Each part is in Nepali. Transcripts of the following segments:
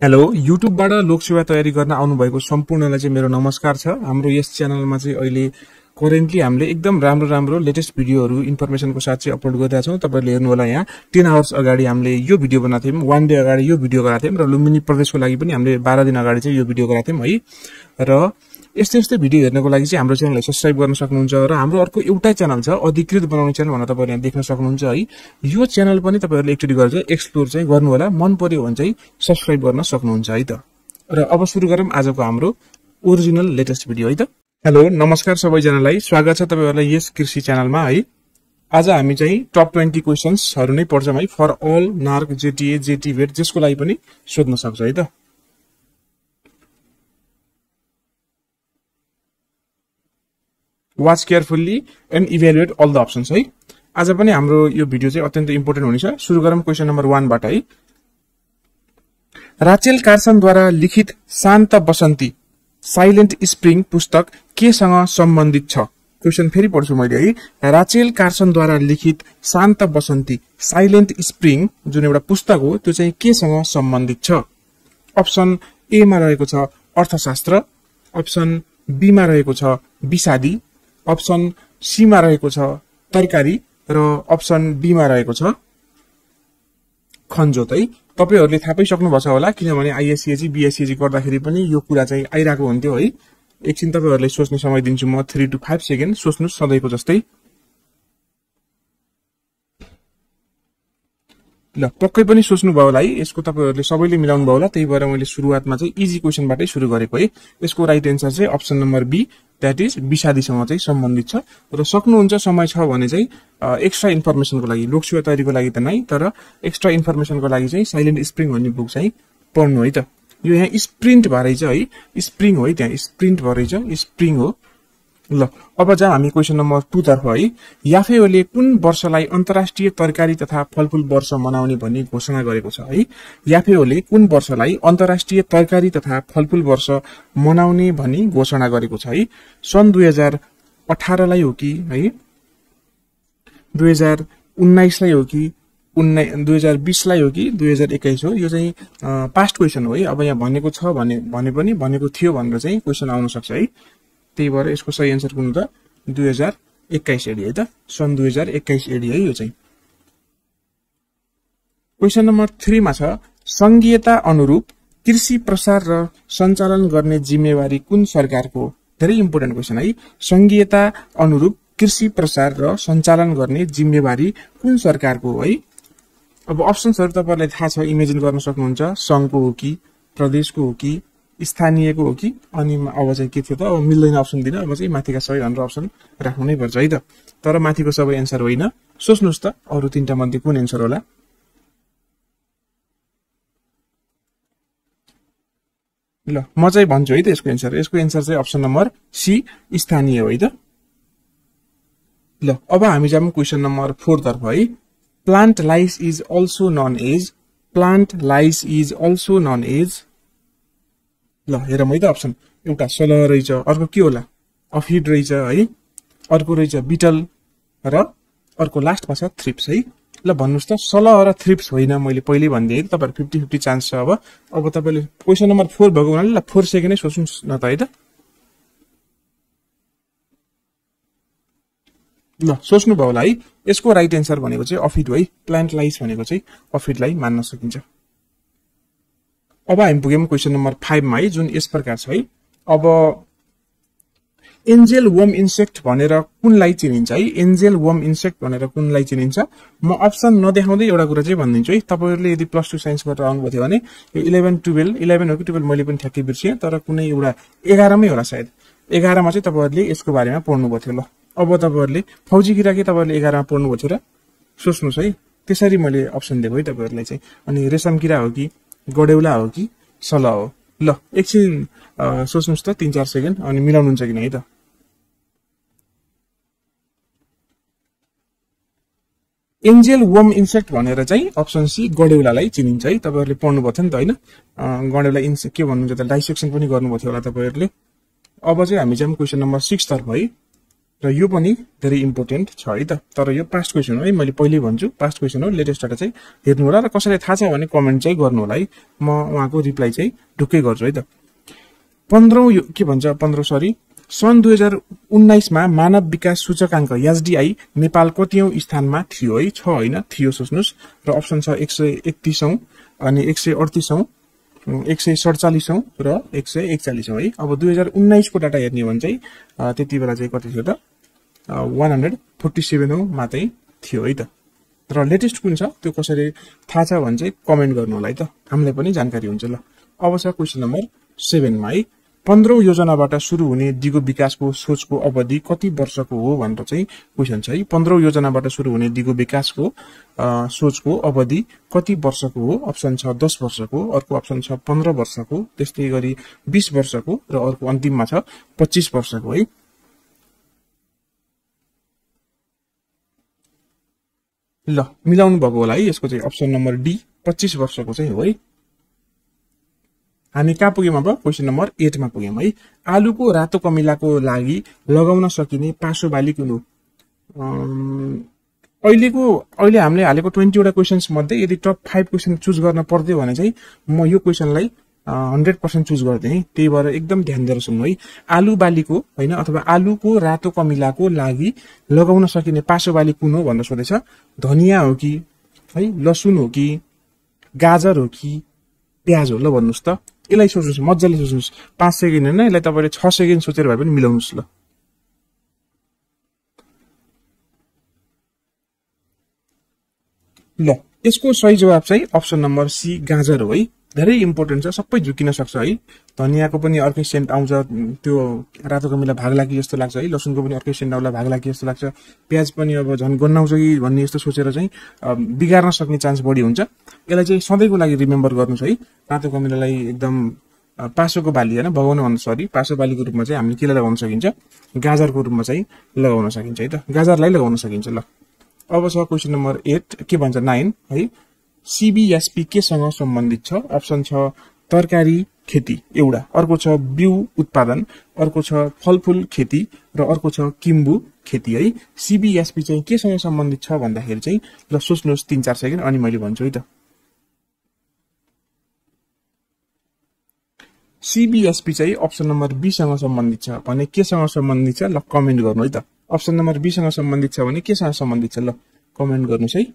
हेलो युट्युबबाट लोकसेवा तयारी गर्न आउनुभएको सम्पूर्णलाई चाहिँ मेरो नमस्कार छ। हाम्रो यस च्यानलमा चाहिँ अहिले करेन्टली हामीले एकदम राम्रो लेटेस्ट भिडियोहरू इन्फर्मेसनको साथ चाहिँ अपलोड गरिरहेका छौं। तपाईहरुले हेर्नु होला, यहाँ 10 आवर्स अगाडि हामीले यो भिडियो बनाएको थियौं, 1 डे अगाडि यो भिडियो गराएको थियौं र लुम्बिनी प्रदेशको लागि पनि हामीले 12 दिन अगाडि चाहिँ यो भिडियो गराएको थियौं है। र यस्तै भिडियो हेर्नको लागि चाहिँ हाम्रो च्यानललाई सब्स्क्राइब गर्न सक्नुहुन्छ र हाम्रो अर्को एउटै च्यानल छ अधिकृत बनाउने च्यानल भनेर तपाईहरुले यहाँ देख्न सक्नुहुन्छ है। यो च्यानल पनि तपाईहरुले एकचोटी गरेर एक्सप्लोर चाहिँ गर्नु होला, मन पर्यो भने चाहिँ सब्स्क्राइब गर्न सक्नुहुन्छ है त। र अब सुरु गरौँ आजको हाम्रो ओरिजिनल लेटेस्ट भिडियो है त। हेलो नमस्कार सबैजनालाई, स्वागत छ तपाईहरुलाई यस कृषि च्यानलमा है। आज हामी चाहिँ टप 20 क्वेशन्सहरु नै पढ्छौं है, फर अल नार्क जेटीए जेटीभेट जसको लागि पनि सोध्न सक्छ है त। Watch carefully and evaluate all the options है। आज पनि हाम्रो यो भिडियो चाहिँ अत्यन्त इम्पोर्टेन्ट हुनेछ। सुरु गरौँ क्वेशन नम्बर 1 बाट है। राचेल कार्सनद्वारा लिखित शान्त बसन्ती साइलेन्ट स्प्रिङ पुस्तक केसँग सम्बन्धित छ? क्वेशन फेरि पढ्छु मैले है। राचेल कार्सनद्वारा लिखित शान्त बसन्ती साइलेन्ट स्प्रिङ जुन एउटा पुस्तक हो त्यो चाहिँ केसँग सम्बन्धित छ? अप्सन ए मा रहेको छ अर्थशास्त्र, अप्सन बी मा रहेको छ विषादी, अप्सन सी मा रहेको छ तरकारी र अप्सन डी मा रहेको छ खनजोत है। तपाईहरुले थाहा पाइसक्नुभएको छ होला, किनभने आईएससीजी बीएससीजी गर्दाखेरि पनि यो कुरा चाहिँ आइराको हुन्थ्यो है। एकछिन तपाईहरुले सोच्ने समय दिन्छु म, 3 to 5 सेकेन्ड सोच्नु सधैँको जस्तै। ल पक्कै पनि सोच्नु भयो होला है, यसको तपाईहरुले सबैले मिलाउनु भयो होला, त्यही भएर मैले सुरुवातमा चाहिँ इजी क्वेशनबाटै सुरु गरेको है। यसको राइट एन्सर चाहिँ option number B, that is विषादीसँग चाहिँ सम्बन्धित छ। र सक्नुहुन्छ समय छ भने चाहिँ एक्स्ट्रा इन्फर्मेसनको लागि, लोकसेवा तयारीको लागि त नै, तर एक्स्ट्रा इन्फर्मेसनको लागि चाहिँ साइलेन्ट स्प्रिङ भन्ने बुक चाहिँ पढ्नु है त। यो यहाँ स्प्रिन्ट भरै छ है, स्प्रिङ हो है, त्यहाँ स्प्रिन्ट भरै छ, स्प्रिङ हो। ल अब जा हामी क्वेशन नम्बर 2 तर्फ है। याफेओले कुन वर्षलाई अन्तर्राष्ट्रिय तरकारी तथा फलफूल वर्ष मनाउने भन्ने घोषणा गरेको छ है? याफेओले कुन वर्षलाई अन्तर्राष्ट्रिय तरकारी तथा फलफूल वर्ष मनाउने भनी घोषणा गरेको छ है? सन् 2018 लाई हो कि है, 2019 लाई हो कि 2020 लाई हो कि 2021 हो? यो चाहिँ पास्ट क्वेशन हो है। अब यहाँ भनेको छ भने पनि भनेको थियो भनेर चाहिँ क्वेशन आउन सक्छ है। त्यही भएर यसको सही एन्सर कुन त 2021 एडी है त, सन् 2021 एडी है यो चाहिँ। क्वेशन नम्बर 3 मा छ संघीयता अनुरूप कृषि प्रसार र सञ्चालन गर्ने जिम्मेवारी कुन सरकारको? धेरै इम्पोर्टेन्ट क्वेशन है। संघीयता अनुरूप कृषि प्रसार र सञ्चालन गर्ने जिम्मेवारी कुन सरकारको है? अब अप्सन्सहरु तपाईहरुलाई थाहा छ, इमेजिन गर्न सक्नुहुन्छ, संघको हो कि, प्रदेशको हो कि, स्थानीयको हो कि, अनि अब चाहिँ के थियो त, अब मिल्दैन अप्सन दिन, अब चाहिँ माथिका सबै भनेर अप्सन राख्नु नै पर्छ है त। तर माथिको सबै एन्सर होइन, सोच्नुस् त अरु 3टा मध्ये कुन एन्सर होला? ल म चाहिँ भन्छु है त यसको एन्सर। यसको एन्सर चाहिँ अप्सन नम्बर सी, स्थानीय हो है त। ल अब हामी जाम क्वेशन नम्बर 4 तर्फ है। Plant lice is also known as, plant lice is also known as. ल हेरौँ है त अप्सन। एउटा सलह रहेछ, अर्को के होला अफिड रहेछ है, अर्को रहेछ बिटल र अर्को लास्टमा छ थ्रिप्स है। ल भन्नुस् त सलह र थ्रिप्स होइन, मैले पहिले भनिदिए है, तपाईहरु 50-50 चान्स छ। अब तपाईले क्वेशन नम्बर 4 भएको हुनाले ल 4 सेकेन्डै सोच्नुस् न त है त। ल सोच्नु भयो होला है। यसको राइट एन्सर भनेको चाहिँ अफिड हो है। प्लान्ट लाइस भनेको चाहिँ अफिडलाई मान्न सकिन्छ। अब हामी पुग्यौं क्वेशन नम्बर 5 मा है, जुन यस प्रकार छ है। अब एन्जेल वर्म इन्सेक्ट भनेर कुनलाई चिनिन्छ है? एन्जेल वर्म इन्सेक्ट भनेर कुनलाई चिनिन्छ? म अप्सन नदेखाउँदै एउटा कुरा चाहिँ भनिदिन्छु है। तपाईहरुले यदि प्लस 2 साइन्सबाट आउनुभएको थियो भने यो 11 हो कि 12 मैले पनि ठ्याक्कै बिर्सेँ, तर कुनै एउटा 11 मै होला सायद। 11 मा चाहिँ तपाईहरुले यसको बारेमा पढ्नु भएको थियो। ल अब तपाईहरुले फौजी किरा के तपाईहरुले 11 मा पढ्नु भएको थियो र? सोच्नुस् है, त्यसरी मैले अप्सन दिएको है तपाईहरुलाई चाहिँ। अनि रेशम किरा हो कि, गडेउला हो कि, सलह हो? ल एकछिन सोच्नुस् त 3-4 सेकेन्ड, अनि मिलाउनुहुन्छ कि नै है त। एन्जेल वर्म इन्सेक्ट भनेर चाहिँ अप्सन सी गडेउलालाई चिनिन्छ है। तपाईहरुले पढ्नु भएको थियो नि त हैन? गडेउला इन्सेक्ट के भन्नुहुन्छ त, डाइसेक्सन पनि गर्नुभएको थियो होला तपाईहरुले। अब चाहिँ हामी चाहिँ क्वेशन नम्बर 6 तर्फ है। र यो पनि धेरै इम्पोर्टेन्ट छ है त। तर यो पास्ट क्वेसन हो है, मैले पहिल्यै भन्छु पास्ट क्वेसन हो, लेटेस्ट डाटा चाहिँ हेर्नु होला र कसैलाई थाहा छ भने कमेन्ट चाहिँ गर्नु होला है, म उहाँको रिप्लाई चाहिँ ढुक्कै गर्छु है त। 15 सन् 2019 मा मानव विकास सूचकाङ्क एसडीआई नेपाल कतिऔं स्थानमा थियो है, छ हैन थियो सोच्नुस्। र अप्सन छ 131औं अनि 138औं 147औं र 141औं है। अब 2019 को डाटा हेर्ने हो भने चाहिँ त्यति बेला चाहिँ कति थियो त 147औं मा चाहिँ थियो है त। र लेटेस्ट कुन छ त्यो कसरी थाहा छ भने चाहिँ कमेन्ट गर्नु होला है त, हामीलाई पनि जानकारी हुन्छ ल। अब छ क्वेशन नम्बर 7 मा है, 15औं योजनाबाट सुरु हुने दिगो विकासको सोचको अवधि कति वर्षको हो भनेर चाहिँ क्वेशन छ है। 15औं योजनाबाट सुरु हुने दिगो विकासको सोचको अवधि कति वर्षको हो? अप्सन छ 10 वर्षको, अर्को अप्सन छ 15 वर्षको, त्यस्तै गरी 20 वर्षको र अर्को अन्तिममा छ 25 वर्षको है। ल मिलाउनु भएको होला है, यसको चाहिँ अप्सन नम्बर डी 25 वर्षको चाहिँ हो है। हामी कहाँ पुग्यौं अब? क्वेशन नम्बर 8 मा पुग्यौं है। आलुको रातो कमिलाको लागि लगाउन सकिने पासो बाली कुन हो? अहिले हामीले हालेको 20 वटा क्वेशन्स मध्ये यदि टप 5 क्वेशन चुज गर्न पर्दियो भने चाहिँ म यो क्वेशनलाई 100% चुज गर्दै है। त्यही भएर एकदम ध्यान दिएर सुन्नु है। आलु बालीको हैन अथवा आलुको रातो कमिलाको लागि लगाउन सकिने पासो बाली कुन हो भनेर सोधेछ। धनिया हो कि है, लसुन हो कि, गाजर हो कि, प्याज हो? ल भन्नुस् त। यसलाई सोच्नुस्, मज्जाले सोच्नुस्। 5 सेकेन्ड हैन, यसलाई तपाईले 6 सेकेन्ड सोचेर भए पनि मिलाउनुस् ल। ल यसको सही जवाब चाहिँ अप्सन नम्बर सी गाजर हो है। धेरै इम्पोर्टेन्ट छ, सबै झुकिन सक्छ है। धनियाको पनि अर्कै सेन्ट आउँछ, त्यो रातो कमिला भाग लागि जस्तो लाग्छ है। लसुनको पनि अर्कै सेन्ट आउला भाग लागि जस्तो लाग्छ। प्याज पनि अब झन् गन्नाउँछ कि भन्ने जस्तो सोचेर चाहिँ बिगार्न सक्ने चान्स बढी हुन्छ। यसलाई चाहिँ सधैँको लागि रिमेम्बर गर्नुस् है। रातो कमिलालाई एकदम पासोको बाली हैन, भगाउन भन्नु सरी, पासो बालीको रूपमा चाहिँ हामीले केलाई लगाउन सकिन्छ? गाजरको रूपमा चाहिँ लगाउन सकिन्छ है त। गाजरलाई लगाउन सकिन्छ ल। अब छ क्वेशन नम्बर 8 के भन्छ 9 है। सीबीएसपी केसँग सम्बन्धित छ? अप्सन छ तरकारी खेती एउटा, अर्को छ बिउ उत्पादन, अर्को छ फलफूल खेती र अर्को छ किम्बु खेती है। सीबीएसपी चाहिँ केसँग सम्बन्धित छ भन्दाखेरि चाहिँ ल सोच्नुस् 3-4 सेकेन्ड अनि मैले भन्छु है त। सीबीएसपी चाहिँ अप्सन नम्बर बी सँग सम्बन्धित छ भने केसँग सम्बन्धित छ? ल कमेन्ट गर्नु है त। अप्सन नम्बर बी सँग सम्बन्धित छ भने केसँग सम्बन्धित छ? ल कमेन्ट गर्नुस् है।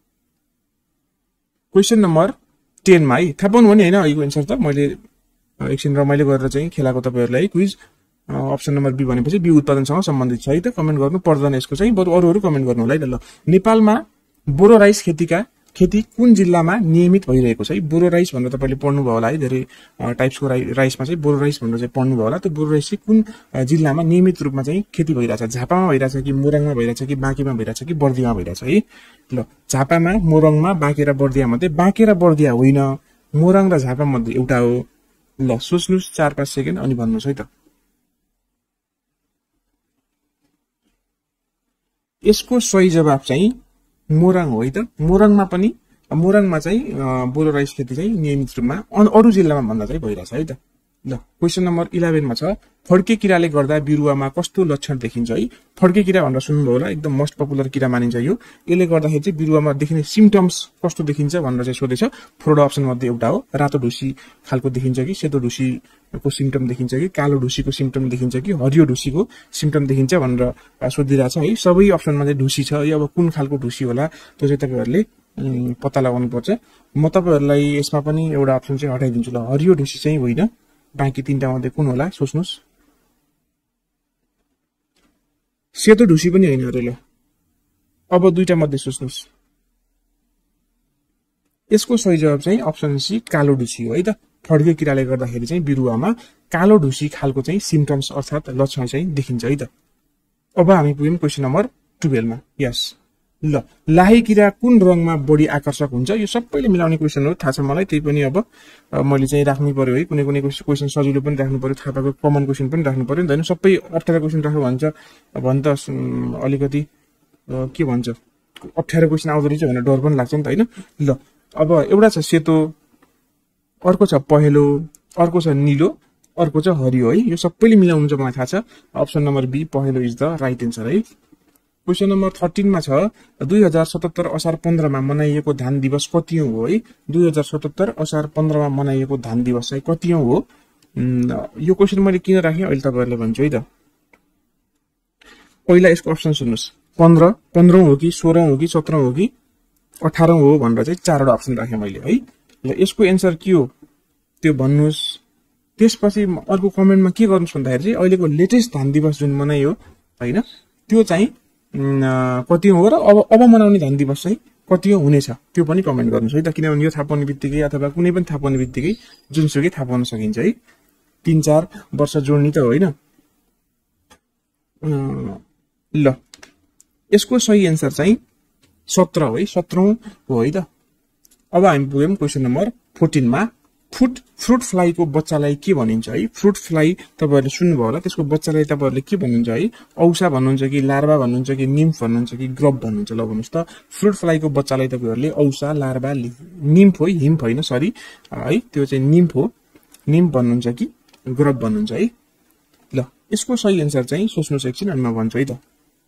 क्वेशन नम्बर 10 मा है, थाहा पाउनु भने हैन यो एन्सर त मैले एकछिन रमाइलो गरेर चाहिँ खेलाको तपाईहरुलाई क्विज। अप्सन नम्बर बी भनेपछि बिउ उत्पादनसँग सम्बन्धित छ है त। कमेन्ट गर्नु पर्दैन यसको चाहिँ, बरु अरूहरु कमेन्ट गर्नु होला है ल। नेपालमा बोरो राइस खेती कुन जिल्लामा नियमित भइरहेको छ है? बोरो राइस भनेर तपाईले पढ्नु भयो होला है, धेरै टाइप्सको राइसमा चाहिँ बोरो राइस भनेर चाहिँ पढ्नु भयो होला। त्यो बोरो राइस चाहिँ कुन जिल्लामा नियमित रूपमा चाहिँ खेती भइरहेछ? झापामा भइरहेछ कि मोरङमा भइरहेछ कि बाँकेमा भइरहेछ कि बर्दियामा भइरहेछ है? ल झापामा, मोरङमा, बाँके र बर्दिया मध्ये बाँके र बर्दिया होइन, मोरङ र झापा मध्ये एउटा हो। ल सोच्नुस् 4-5 सेकेन्ड अनि भन्नुस् है त। यसको सही जवाब चाहिँ मोरङ हो है त। मोरङमा चाहिँ बोरो राइस खेती चाहिँ नियमित रूपमा अरु जिल्लामा भन्दा चाहिँ भइरहेछ है त। ल क्वेशन नम्बर 11 मा छ फड्के किराले गर्दा बिरुवामा कस्तो लक्षण देखिन्छ है? फड्के किरा भनेर सुन्नुभयो होला, एकदम मोस्ट पपुलर किरा मानिन्छ यो। यसले गर्दाखेरि चाहिँ बिरुवामा देखिने सिम्पटम्स कस्तो देखिन्छ भनेर चाहिँ सोधेछ। 4 अप्सन मध्ये एउटा हो। रातो ढुसी खालको देखिन्छ कि, सेतो ढुसीको सिम्पटम देखिन्छ कि, कालो ढुसीको सिम्पटम देखिन्छ कि, हरियो ढुसीको सिम्पटम देखिन्छ भनेर सोधिरहेछ है। सबै अप्सनमा चाहिँ ढुसी छ। यो अब कुन खालको ढुसी होला त्यो चाहिँ तपाईहरुले पत्ता लगाउनु पर्छ। म तपाईहरुलाई यसमा पनि एउटा अप्सन चाहिँ हटाइदिन्छु ल। हरियो ढुसी चाहिँ होइन, बाँकी 3टा मध्ये कुन होला सोच्नुस्। सेतो ढुसी पनि होइन अरे ल। अब 2टा मध्ये सोच्नुस्। यसको सही जवाब चाहिँ अप्सन सी कालो ढुसी हो है त। फड्के किराले गर्दाखेरि चाहिँ बिरुवामा कालो ढुसी खालको चाहिँ सिम्पटम्स अर्थात लक्षण चाहिँ देखिन्छ है त। अब हामी पुग्यौं क्वेशन नम्बर 12 मा। यस ल लाही किरा कुन रङमा बढी आकर्षक हुन्छ? यो सबैले मिलाउने क्वेशन हो, थाहा छ मलाई। त्यही पनि अब मैले चाहिँ राख्नु पर्यो है। कुनै क्वेशन सजिलो पनि राख्नु पर्यो, थाहा भएको कमन क्वेशन पनि राख्नु पर्यो नि त हैन। सबै अप्ठ्यारो क्वेशन राख्नु भन्छ भन्छ अलिकति के भन्छ अप्ठ्यारो क्वेशन आउँदो रहेछ भनेर डर पनि लाग्छ नि त हैन। ल अब एउटा छ सेतो, अर्को छ पहेँलो, अर्को छ नीलो, अर्को चाहिँ हरियो है। यो सबैले मिलाउनुहुन्छ मलाई थाहा छ। अप्सन नम्बर बी पहेँलो इज द राइट एन्सर है। क्वेशन नम्बर 13 मा छ 2077 असार 15 मा मनाइएको धान दिवस कतिऔं हो है। 2077 असार 15 मा मनाइएको धान दिवस चाहिँ कतिऔं हो। यो क्वेशन मैले किन राखेँ अहिले तपाईहरुले भन्छु है त। पहिला यसको अप्सन सुन्नुस्, 15 हो कि 16 हो कि 17 हो कि 18 हो भनेर चाहिँ चारवटा अप्सन राखेँ मैले है। ल यसको एन्सर के हो त्यो भन्नुस्। त्यसपछि अर्को कमेन्टमा के गर्नुस् भन्दाखेरि चाहिँ अहिलेको लेटेस्ट धान दिवस जुन मनाइयो हैन त्यो चाहिँ कति हो र अब मनाउने धान दिवस चाहिँ कति हुनेछ त्यो पनि कमेन्ट गर्नुस् है त। किनभने यो थाहा पाउने बित्तिकै अथवा कुनै पनि थाहा पाउने बित्तिकै जुनसुकै थाहा पाउन सकिन्छ है। 3-4 वर्ष जोड्ने त होइन। ल यसको सही एन्सर चाहिँ 17 है। 17 हो है त। अब हामी पुग्यौं क्वेशन नम्बर 14 मा। फ्रुट फ्लाई को बच्चालाई के भनिन्छ है। फ्रुट फ्लाई तपाईहरुले सुन्नुभयो होला। त्यसको बच्चालाई तपाईहरुले के भन्नुहुन्छ है। औसा भन्नुहुन्छ कि लार्वा भन्नुहुन्छ कि निम्फ भन्नुहुन्छ कि ग्रब भन्नुहुन्छ। ल भन्नुस् त फ्रुट फ्लाई को बच्चालाई तपाईहरुले औसा लार्वा निम्फ हो हिम्फ हैन सरी है त्यो चाहिँ निम्फ हो निम्फ भन्नुहुन्छ कि ग्रब भन्नुहुन्छ है। ल यसको सही एन्सर चाहिँ सोच्नुस् एकछिन अनि म भन्छु है त।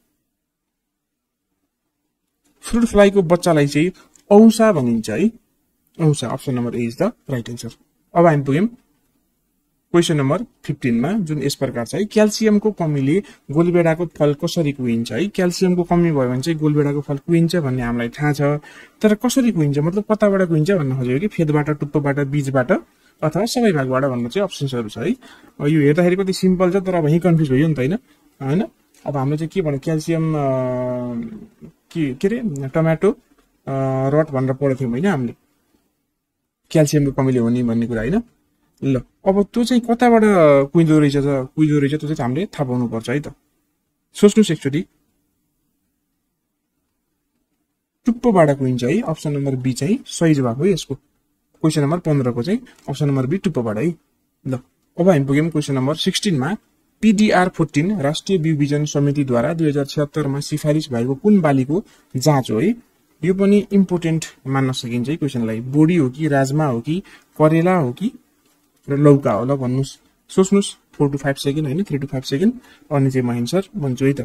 फ्रुट फ्लाई को बच्चालाई चाहिँ औसा भनिन्छ है। औसा option number A is the right answer. अब हामी पुग्यौं क्वेशन नम्बर 15 मा जुन यस प्रकार छ है। क्याल्सियमको कमीले गोलबेडाको फल कसरी कुहिन्छ है। क्याल्सियमको कमी भयो भने चाहिँ गोलबेडाको फल कुहिन्छ भन्ने हामीलाई थाहा छ। तर कसरी कुहिन्छ मतलब कताबाट कुहिन्छ भन्न खोजेको कि फेदबाट, टुप्पोबाट, बीजबाट अथवा सबै भागबाट भन्न चाहिँ अप्सन्सहरु छ है। यो हेर्दाखेरि कति सिम्पल छ तर अब यही कन्फ्युज भयो नि त हैन। अब हामीले चाहिँ के भन्नु क्याल्सियम के रे टमाटो रट भनेर पढेको थियौं हैन हामीले क्याल्सियमको कमीले हुने भन्ने कुरा हैन। ल अब त्यो चाहिँ कताबाट कुहिँदो रहेछ त्यो चाहिँ हामीले थाहा पाउनु पर्छ है त। सोच्नुस् एकचोटी। टुप्पोबाट कुहिन्छ है। अप्सन नम्बर बी चाहिँ सही जवाफ हो यसको। क्वेशन नम्बर 15 को चाहिँ अप्सन नम्बर बी टुप्पोबाट है। ल अब हामी पुग्यौं क्वेशन नम्बर 16 मा। PDR 14 राष्ट्रिय विभिजन समितिद्वारा 2076 मा सिफारिस भएको कुन बालीको जाँच हो है। यो पनि इम्पोर्टेन्ट मान्न सकिन्छ है क्वेशनलाई। बोडी हो कि राजमा हो कि करेला हो कि र लौका हो। ल भन्नुस् सोच्नुस् 4 to 5 सेकेन्ड हैन 3 to 5 सेकेन्ड अनि चाहिँ म एन्सर भन्छु है त।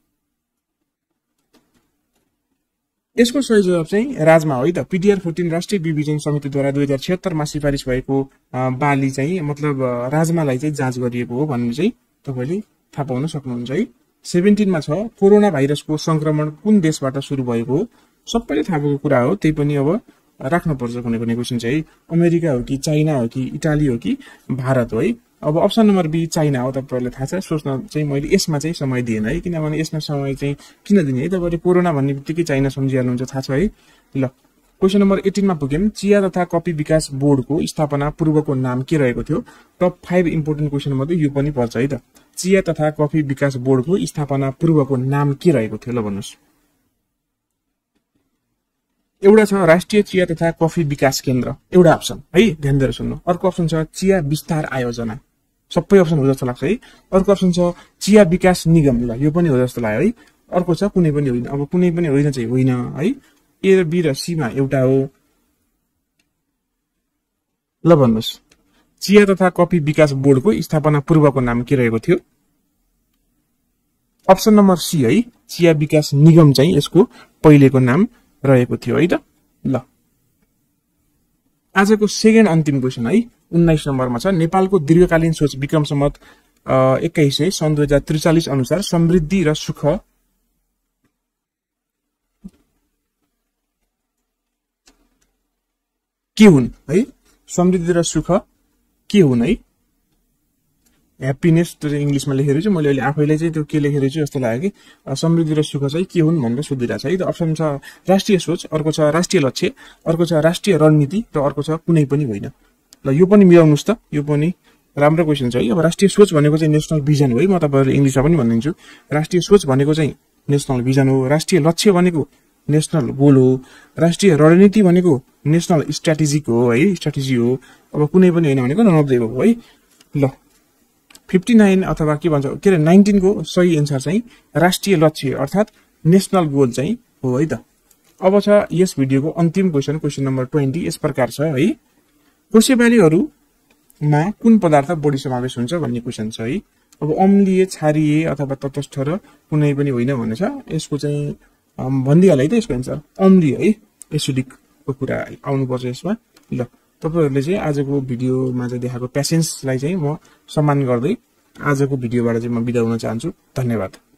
यसको सही जवाफ चाहिँ राजमा हो है त। PDR 14 राष्ट्रिय विभिजन समितिद्वारा 2076 मा सिफारिस भएको बाली चाहिँ मतलब राजमालाई चाहिँ जाँच गरिएको हो भन्ने चाहिँ तपाईले थाहा पाउन सक्नुहुन्छ है। 17 मा छ कोरोना भाइरसको संक्रमण कुन देशबाट सुरु भएको हो। सबैले थाहा भएको कुरा हो त्यही पनि अब राख्नु पर्छ कुनै क्वेशन चाहिँ अमेरिका हो कि चाइना हो कि इटाली हो कि भारत हो है। अब अप्सन नम्बर बी चाइना हो। तपाईहरुले थाहा छ सोच्न चाहिँ मैले यसमा चाहिँ समय दिएन है किनभने यसमा समय चाहिँ किन दिने है। तपाईहरुले कोरोना भन्ने बित्तिकै चाइना सम्झिहाल्नुहुन्छ थाहा छ है। ल क्वेशन नम्बर 18 मा पुग्यौं। चिया तथा कफी विकास बोर्डको स्थापना पूर्वको नाम के रहेको थियो। टप 5 इम्पोर्टेन्ट क्वेशन मध्ये यो पनि पर्छ है त। चिया तथा कफी विकास बोर्डको स्थापना पूर्वको नाम के रहेको थियो ल भन्नुस्। एउटा छ राष्ट्रिय चिया तथा कफी विकास केन्द्र एउटा अप्सन है ध्यान दिएर सुन्नु। अर्को अप्सन छ चिया विस्तार आयोजना सबै अप्सन हो जस्तो लाग्छ है। अर्को अप्सन छ चिया विकास निगम ल यो पनि हो जस्तो लाग्यो है। अर्को छ कुनै पनि होइन। अब कुनै पनि होइन चाहिँ होइन है। ए र बी र सी मा एउटा हो। ल भन्नुस् चिया तथा कफी विकास बोर्डको स्थापना पूर्वको नाम के रहेको थियो। अप्सन नम्बर सी है चिया विकास निगम चाहिँ यसको पहिलेको नाम रहेको थियो है त। ल आजको सेकेन्ड अन्तिम क्वेशन है 19 नम्बरमा छ। नेपालको दीर्घकालीन सोच विक्रम सम्वत 2100 सन् 2043 अनुसार समृद्धि र सुख के हुन् है। समृद्धि र सुख के हुन् है। ह्याप्पीनेस त्यो इंग्लिशमा लेखेर चाहिँ मैले अहिले आफैलाई चाहिँ त्यो के लेखेर चाहिँ जस्तो लाग्यो कि समृद्धि र सुख चाहिँ के हुन् भनेर सोधिरहेछ है। त अप्सन छ राष्ट्रिय सोच, अर्को छ राष्ट्रिय लक्ष्य, अर्को छ राष्ट्रिय रणनीति र अर्को छ कुनै पनि होइन। ल यो पनि मिलाउनुस् त। यो पनि राम्रो क्वेशन छ है। अब राष्ट्रिय सोच भनेको चाहिँ नेशनल भिजन हो है। म तपाईहरुले इंग्लिशमा पनि भनिदिन्छु। राष्ट्रिय सोच भनेको चाहिँ नेशनल भिजन हो। राष्ट्रिय लक्ष्य भनेको नेशनल गोल हो। राष्ट्रिय रणनीति भनेको नेशनल स्ट्र्याटेजिक हो है स्ट्र्याटेजी हो। अब कुनै पनि होइन भनेको नन अफ द एबभ है। ल 59 अथवा के भन्छ के 19 को सही एन्सर चाहिँ राष्ट्रिय लक्ष्य अर्थात नेशनल गोल चाहिँ हो है त। अब छ यस भिडियोको अन्तिम क्वेशन नम्बर 20 यस प्रकार छ है। कोसेबालीहरु मा कुन पदार्थ बढी समावेश हुन्छ भन्ने क्वेशन छ है। अब अम्लीय, क्षारीय अथवा तटस्थ र कुनै पनि होइन भनेछ। यसको चाहिँ भनिदिहाल है त यसको एन्सर अम्लीय है, एसिडिकको कुरा आउनुपर्छ यसमा। ल तपाईहरुले चाहिँ आजको भिडियोमा चाहिँ देखाएको पेशेन्सलाई चाहिँ म सम्मान गर्दै आजको भिडियोबाट चाहिँ म बिदा हुन चाहन्छु। धन्यवाद।